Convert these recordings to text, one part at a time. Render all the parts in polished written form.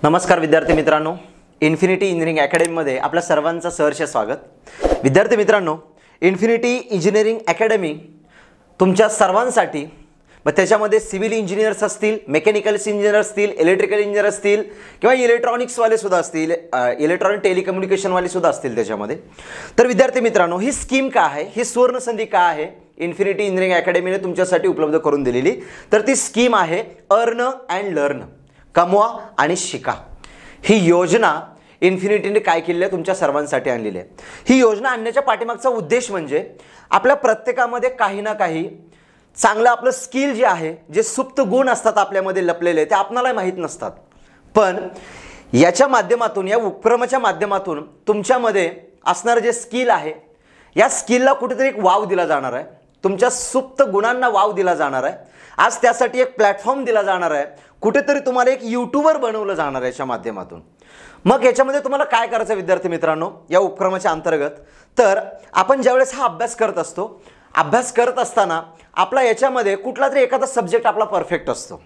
नमस्कार विद्यार्थी मित्रांनो, इन्फिनिटी इंजिनिअरिंग अकॅडमीमध्ये आपल्या सर्वांचं सहर्ष स्वागत। विद्यार्थी मित्रांनो, इन्फिनिटी इंजिनिअरिंग अकॅडमी तुमच्या सर्वांसाठी व त्याच्यामध्ये सिव्हिल इंजिनियर्स असतील, मेकॅनिकल इंजिनियर असतील, इलेक्ट्रिकल इंजिनियर असतील किंवा इलेक्ट्रॉनिक्सवाले सुद्धा असतील, इलेक्ट्रॉनिक टेलिकम्युनिकेशनवाले सुद्धा असतील त्याच्यामध्ये। तर विद्यार्थी मित्रांनो, ही स्कीम काय आहे, ही सुवर्ण संधी काय आहे इन्फिनिटी इंजिनिअरिंग अकॅडमीने तुमच्यासाठी उपलब्ध करून दिलेली, तर ती स्कीम आहे अर्न अँड लर्न, कमवा आणि शिका। ही योजना इन्फिनिटीने काय केली आहे, तुमच्या सर्वांसाठी आणलेली आहे। ही योजना आणण्याच्या पाठीमागचा उद्देश म्हणजे आपल्या प्रत्येकामध्ये काही ना काही चांगलं आपलं स्किल जे आहे, जे सुप्त गुण असतात आपल्यामध्ये लपलेले, ते आपणाला माहीत नसतात, पण याच्या माध्यमातून, या उपक्रमाच्या माध्यमातून तुमच्यामध्ये असणारे जे स्किल आहे, या स्किलला कुठेतरी एक वाव दिला जाणार आहे, तुमच्या सुप्त गुणांना वाव दिला जाणार आहे। आज त्यासाठी एक प्लॅटफॉर्म दिला जाणार आहे, कुठेतरी तुम्हाला एक यूट्यूबर बनवलं जाणार आहे याच्या माध्यमातून। मग याच्यामध्ये तुम्हाला काय करायचं विद्यार्थी मित्रांनो, या उपक्रमाच्या अंतर्गत, तर आपण ज्यावेळेस हा अभ्यास करत असतो, अभ्यास करत असताना आपला याच्यामध्ये कुठला तरी एखादा सब्जेक्ट आपला परफेक्ट असतो,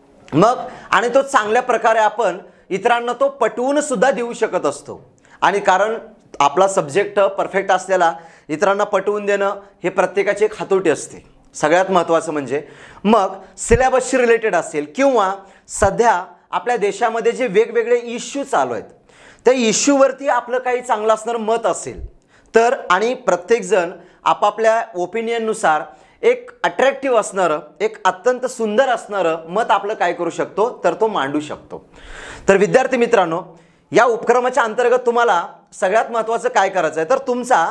मग आणि तो चांगल्या प्रकारे आपण इतरांना तो पटवून सुद्धा देऊ शकत असतो। आणि कारण आपला सब्जेक्ट परफेक्ट असलेला इतरांना पटवून देणं हे प्रत्येकाची एक हातोटी असते। सगळ्यात महत्त्वाचं म्हणजे मग सिलेबसशी रिलेटेड असेल किंवा सध्या आपल्या देशामध्ये जे वेगवेगळे इश्यू चालू आहेत, त्या इश्यूवरती आपलं काही चांगलं असणारं मत असेल तर, आणि प्रत्येकजण आपापल्या ओपिनियननुसार एक अट्रॅक्टिव्ह असणारं, एक अत्यंत सुंदर असणारं मत आपलं काय करू शकतो, तर तो मांडू शकतो। तर विद्यार्थी मित्रांनो, या उपक्रमाच्या अंतर्गत तुम्हाला सगळ्यात महत्त्वाचं काय करायचं आहे, तर तुमचा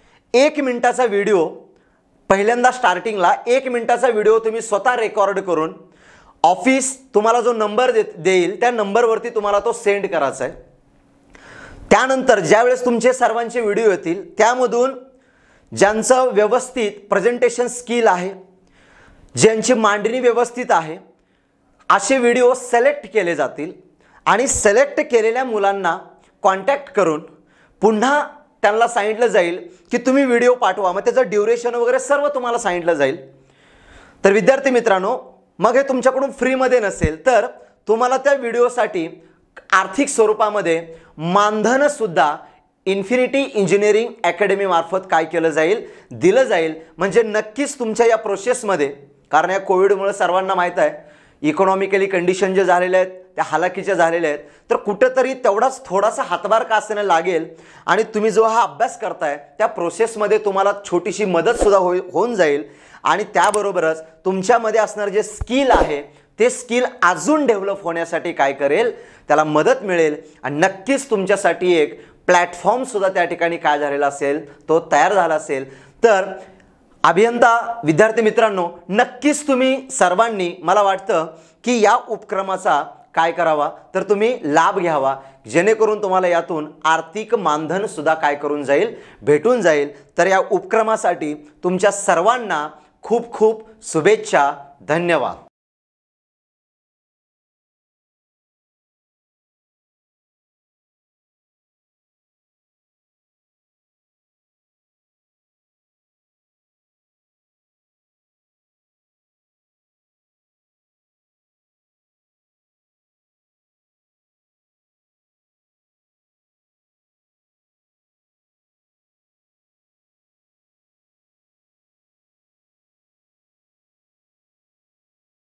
1 मिनिटाचा व्हिडिओ, पहिल्यांदा स्टार्टिंगला 1 मिनिटाचा व्हिडिओ तुम्ही स्वतः रेकॉर्ड करून ऑफिस तुम्हाला जो नंबर देईल त्या नंबरवरती तुम्हाला तो सेंड करायचा आहे। त्यानंतर ज्यावेळेस तुमचे सर्वांचे व्हिडिओ येतील, त्यामधून ज्यांचं व्यवस्थित प्रेझेंटेशन स्किल आहे, ज्यांची मांडणी व्यवस्थित आहे, असे व्हिडिओ सिलेक्ट केले जातील आणि सिलेक्ट केलेल्या मुलांना कॉन्टॅक्ट करून पुन्हा त्यांना सांगितलं जाईल की तुम्ही व्हिडिओ पाठवा, मग त्याचं ड्युरेशन वगैरे सर्व तुम्हाला सांगितलं जाईल। तर विद्यार्थी मित्रांनो, मग हे तुमच्याकडून फ्रीमध्ये नसेल तर तुम्हाला त्या व्हिडिओसाठी आर्थिक स्वरूपामध्ये मानधन सुद्धा इन्फिनिटी इंजिनिअरिंग अकॅडमी मार्फत काय केलं जाईल, दिलं जाईल। म्हणजे नक्कीच तुमच्या या प्रोसेसमध्ये, कारण या कोविडमुळे सर्वांना माहीत आहे इकॉनॉमिकली कंडिशन जे झालेले आहेत त्या हालाकीच्या झालेल्या आहेत, तर कुठेतरी तेवढाच थोडासा हातभार का असेना लागेल आणि तुम्ही जो हा अभ्यास करताय त्या प्रोसेसमध्ये तुम्हाला छोटीशी मदतसुद्धा होऊन जाईल। आणि त्याबरोबरच तुमच्यामध्ये असणारे जे स्किल आहे ते स्किल अजून डेव्हलप होण्यासाठी काय करेल, त्याला मदत मिळेल आणि नक्कीच तुमच्यासाठी एक प्लॅटफॉर्म सुद्धा त्या ठिकाणी काय झालेला असेल, तो तयार झाला असेल। तर अभियंता विद्यार्थी मित्रांनो, नक्कीच तुम्ही सर्वांनी, मला वाटतं की या उपक्रमाचा काय करावा, तर तुम्ही लाभ घ्यावा, जेणेकरून तुम्हाला यातून आर्थिक मानधन सुद्धा काय करून जाईल, भेटून जाईल। तर या उपक्रमासाठी तुमच्या सर्वांना खूप खूप शुभेच्छा। धन्यवाद।